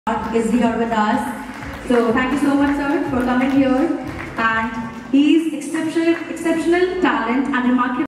is here with us. So thank you so much, sir, for coming here. And he is exceptional talent and remarkable.